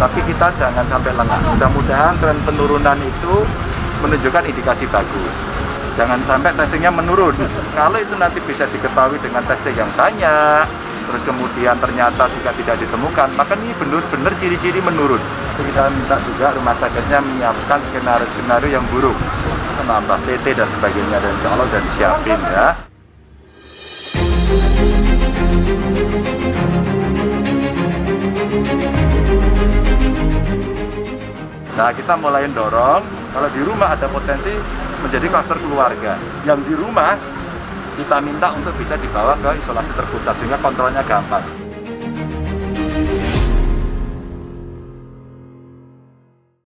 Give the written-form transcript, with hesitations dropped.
tapi kita jangan sampai lengah. Mudah-mudahan tren penurunan itu menunjukkan indikasi bagus. Jangan sampai testingnya menurun. Kalau itu nanti bisa diketahui dengan testing yang banyak, terus kemudian ternyata juga tidak ditemukan, maka ini benar-benar ciri-ciri menurun. Jadi kita minta juga rumah sakitnya menyiapkan skenario-skenario yang buruk, menambah PT dan sebagainya, dan insya Allah dan siapin ya. Nah, kita mulai dorong, kalau di rumah ada potensi menjadi kluster keluarga. Yang di rumah, kita minta untuk bisa dibawa ke isolasi terpusat, sehingga kontrolnya gampang.